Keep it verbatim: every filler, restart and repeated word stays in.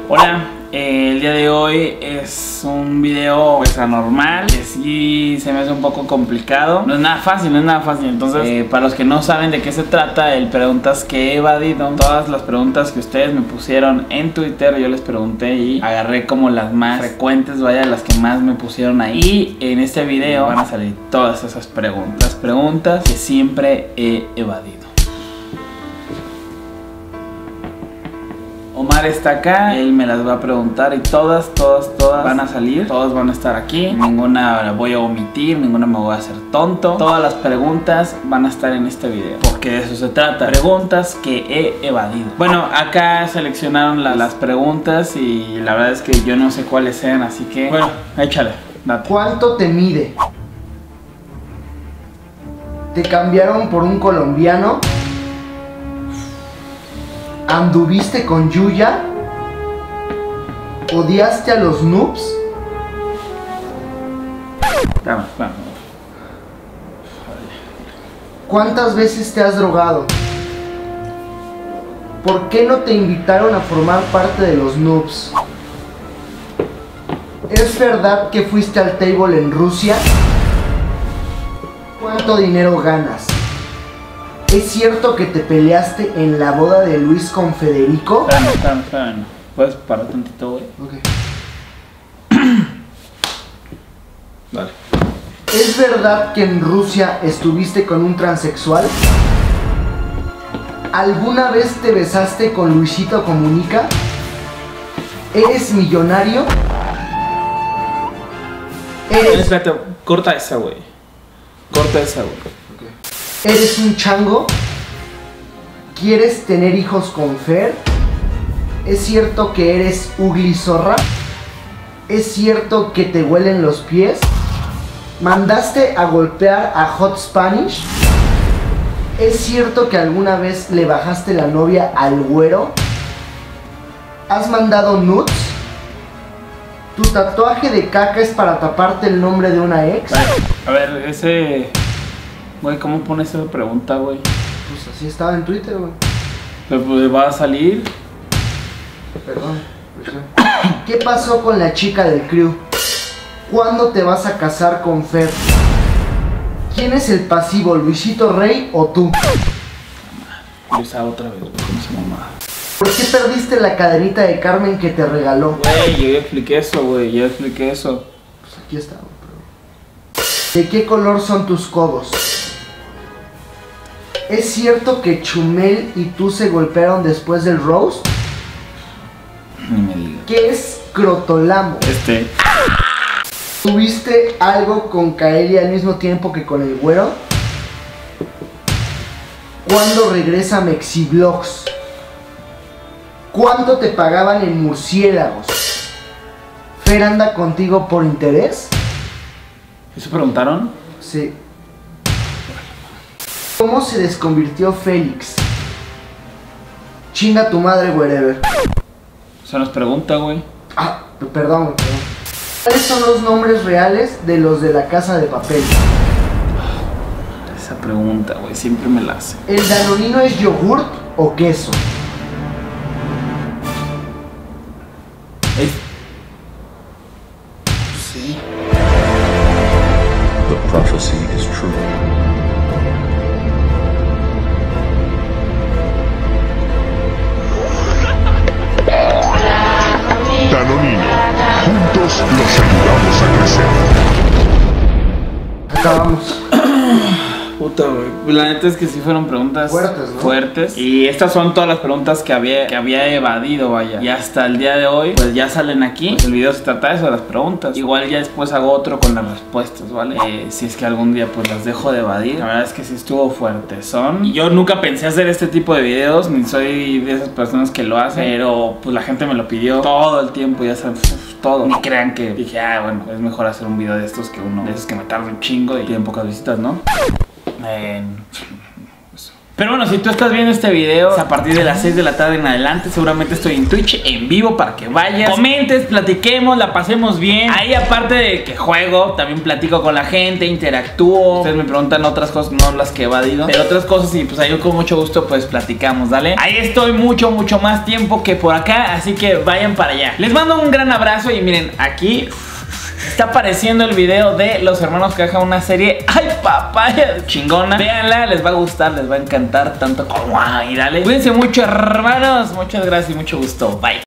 Hola, eh, el día de hoy es un video pues anormal, que sí se me hace un poco complicado. No es nada fácil, no es nada fácil. Entonces, eh, para los que no saben de qué se trata, el preguntas que he evadido, todas las preguntas que ustedes me pusieron en Twitter, yo les pregunté y agarré como las más frecuentes, vaya, las que más me pusieron ahí. Y en este video van a salir todas esas preguntas, las preguntas que siempre he evadido. Omar está acá, él me las va a preguntar y todas, todas, todas van a salir. Todas van a estar aquí, ninguna la voy a omitir, ninguna me voy a hacer tonto. Todas las preguntas van a estar en este video, porque de eso se trata, preguntas que he evadido. Bueno, acá seleccionaron la, las preguntas y la verdad es que yo no sé cuáles sean, así que bueno, échale, date. ¿Cuánto te mide? ¿Te cambiaron por un colombiano? ¿Anduviste con Yuya? ¿Odiaste a los noobs? Vamos, vamos. ¿Cuántas veces te has drogado? ¿Por qué no te invitaron a formar parte de los noobs? ¿Es verdad que fuiste al table en Rusia? ¿Cuánto dinero ganas? ¿Es cierto que te peleaste en la boda de Luis con Federico? Espérame, espérame, espérame. ¿Puedes parar tantito, güey? Ok. Vale. ¿Es verdad que en Rusia estuviste con un transexual? ¿Alguna vez te besaste con Luisito Comunica? ¿Eres millonario? ¿Eres... Espérate, corta esa, güey. Corta esa, güey. ¿Eres un chango? ¿Quieres tener hijos con Fer? ¿Es cierto que eres ugly zorra? ¿Es cierto que te huelen los pies? ¿Mandaste a golpear a Hot Spanish? ¿Es cierto que alguna vez le bajaste la novia al güero? ¿Has mandado nudes? ¿Tu tatuaje de caca es para taparte el nombre de una ex? A ver, ese... Güey, ¿cómo pones esa pregunta, güey? Pues así estaba en Twitter, güey. Pero pues va a salir. Perdón. ¿Qué pasó con la chica del crew? ¿Cuándo te vas a casar con Fer? ¿Quién es el pasivo, Luisito Rey o tú? Luisa otra vez, güey, con su mamá. ¿Por qué perdiste la cadenita de Carmen que te regaló? Güey, yo ya expliqué eso, güey, ya expliqué eso. Pues aquí está, güey. ¿De qué color son tus codos? ¿Es cierto que Chumel y tú se golpearon después del roast? Ni me digas. ¿Qué es crotolamo? Este. ¿Tuviste algo con Kaeli al mismo tiempo que con el güero? ¿Cuándo regresa Mexiblogs? ¿Cuánto te pagaban en murciélagos? ¿Fer anda contigo por interés? ¿Eso preguntaron? Sí. ¿Cómo se desconvirtió Félix? Chinga tu madre, wherever. Se nos pregunta, güey. Ah, perdón, perdón. ¿Cuáles son los nombres reales de los de la Casa de Papel? Esa pregunta, güey, siempre me la hace. ¿El danonino es yogurt o queso? Es... Sí. The prophecy is true. Danonino. Juntos los ayudamos a crecer. Acabamos. Puta, güey. La neta es que sí fueron preguntas fuertes, ¿no? Fuertes. Y estas son todas las preguntas que había, que había evadido, vaya. Y hasta el día de hoy, pues ya salen aquí. Pues el video se trata de eso, de las preguntas. Igual ya después hago otro con las respuestas, ¿vale? Eh, si es que algún día pues las dejo de evadir. La verdad es que sí estuvo fuerte. Son... Y yo nunca pensé hacer este tipo de videos, ni soy de esas personas que lo hacen. Pero pues la gente me lo pidió todo el tiempo, ya saben, uf, todo. Ni crean que dije, ah, bueno, es mejor hacer un video de estos que uno de esos que me tarda un chingo y tienen pocas visitas, ¿no? Eh, Pero bueno, si tú estás viendo este video a partir de las seis de la tarde en adelante, seguramente estoy en Twitch en vivo para que vayas, comentes, platiquemos, la pasemos bien. Ahí aparte de que juego, también platico con la gente, interactúo. Ustedes me preguntan otras cosas, no las que he evadido, pero otras cosas, y pues ahí con mucho gusto pues platicamos, ¿dale? Ahí estoy mucho, mucho más tiempo que por acá, así que vayan para allá. Les mando un gran abrazo y miren, aquí está apareciendo el video de Los Hermanos Caja, una serie, ay papaya, chingona. Véanla, les va a gustar, les va a encantar tanto como a mí, dale. Cuídense mucho, hermanos. Muchas gracias y mucho gusto. Bye.